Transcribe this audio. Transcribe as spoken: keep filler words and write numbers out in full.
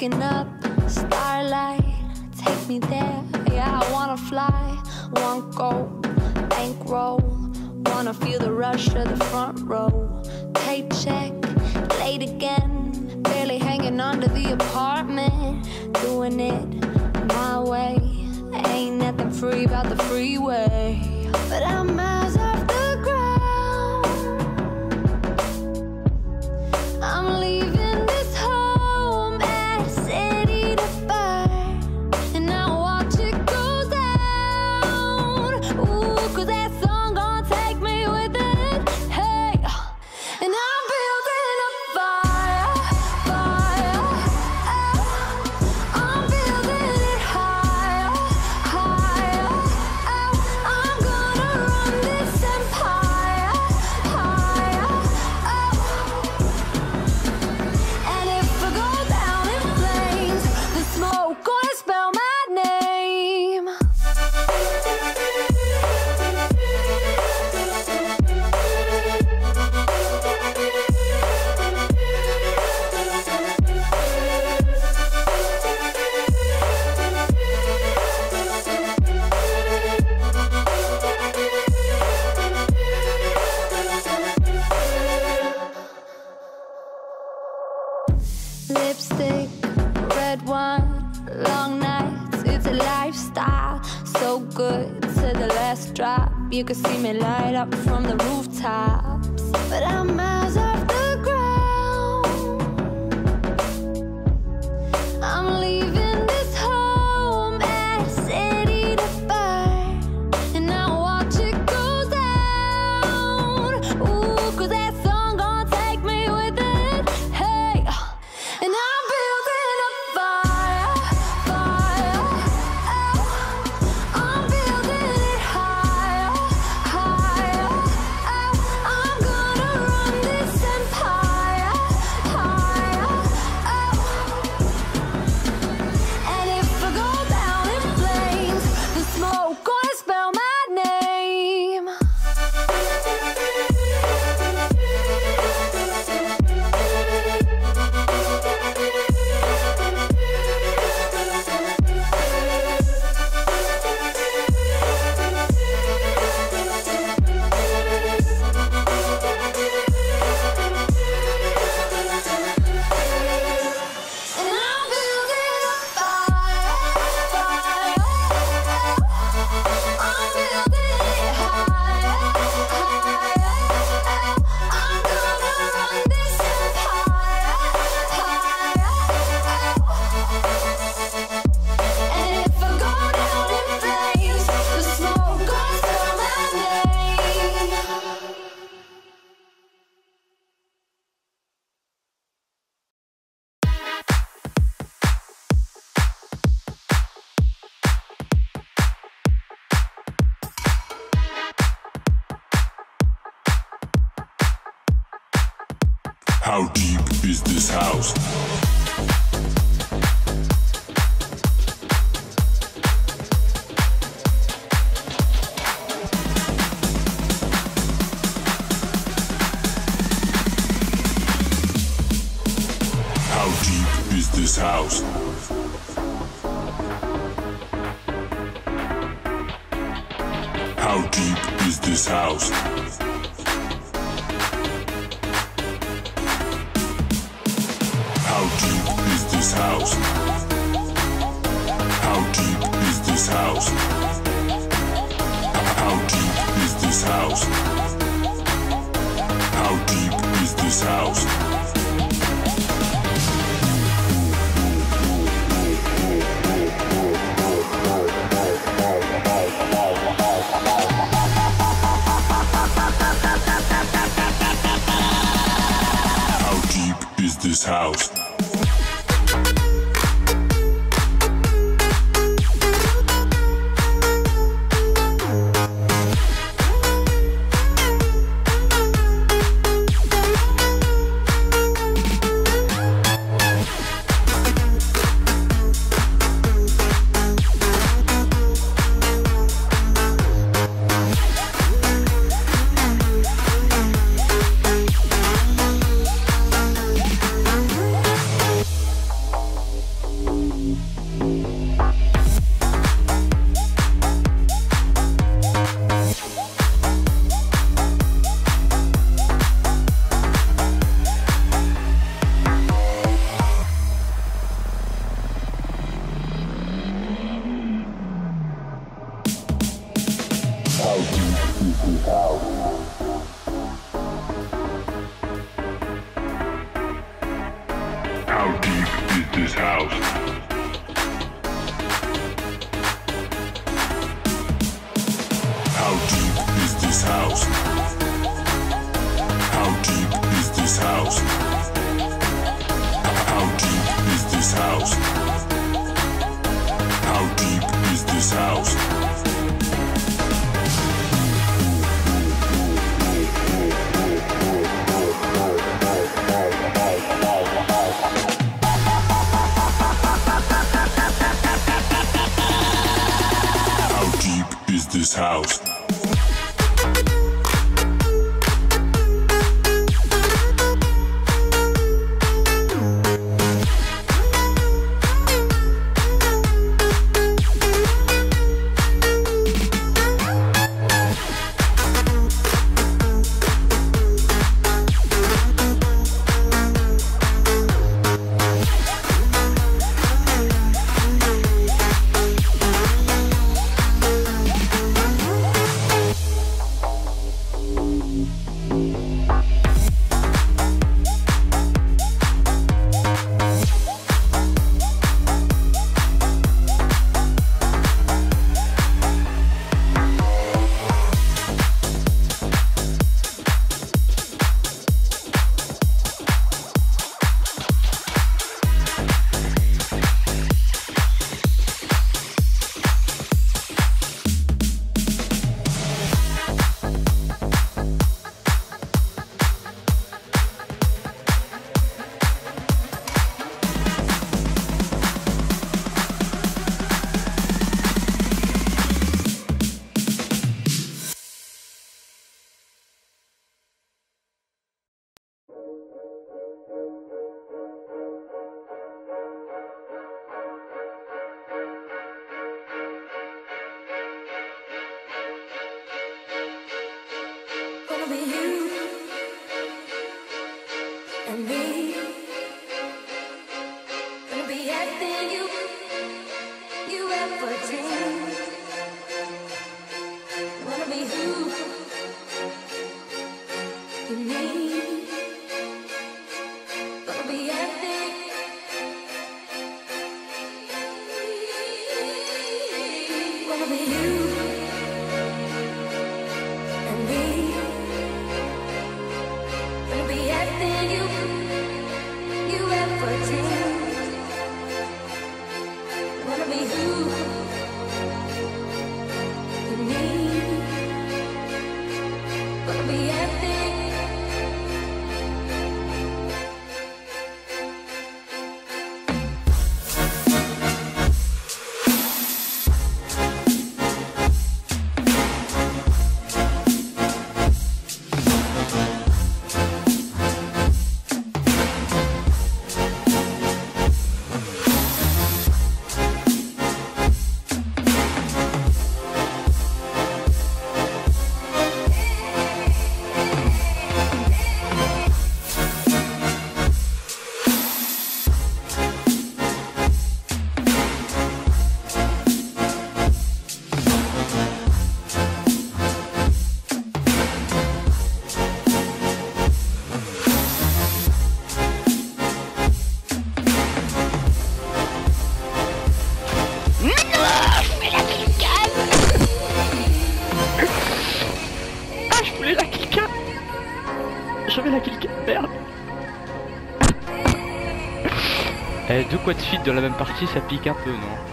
waking up, starlight, take me there. Yeah, I wanna fly, want go, bankroll. Wanna feel the rush of the front row. Paycheck, late again, barely hanging on to the apartment. Doing it my way, ain't nothing free about the freeway. But I'm miles off the ground, I'm leaving this home at city to burn, and I watch it go down. Ooh, cause that song gon' take me with it. Hey, and I'm building a fire, fire. Oh, I'm building it higher, higher. Oh, I'm gonna run this empire, higher. Oh, and if I go down in flames, the smoke gonna spell my name. Lipstick, red wine, long nights, it's a lifestyle. So good to the last drop. You can see me light up from the rooftops. But I'm miles off the ground, I'm leaving this home at city to burn, and I watch it go down. Ooh, cause that song gon' take me with it. Hey, and I'm building a fire, fire. Oh, I'm building it higher, higher. Oh, I'm gonna run this empire, higher. Oh, and if I go down in flames, the smoke gonna spell my name. And I'm building a fire, fire. I'm building it higher, higher. I'm gonna run this empire, higher. And if I go down in flames, the smoke gonna spell my name. How deep is this house? How deep is this house? How deep is this house? How deep is this house? How deep is this house? How deep is this house? How deep is this house? How deep is this house? How deep is this house? How deep is this house? How deep is this house? How deep is this house? How deep is this house? How deep is this house? Gonna be you and me. Gonna be everything you you ever dreamed. Wanna be who you need. Gonna be everything. Gonna be you and me. Gonna be everything you you ever dreamed. Wanna be who you need. Gonna be everything. J'avais la clique, merde. Eh, deux quad feed de la même partie, ça pique un peu, non?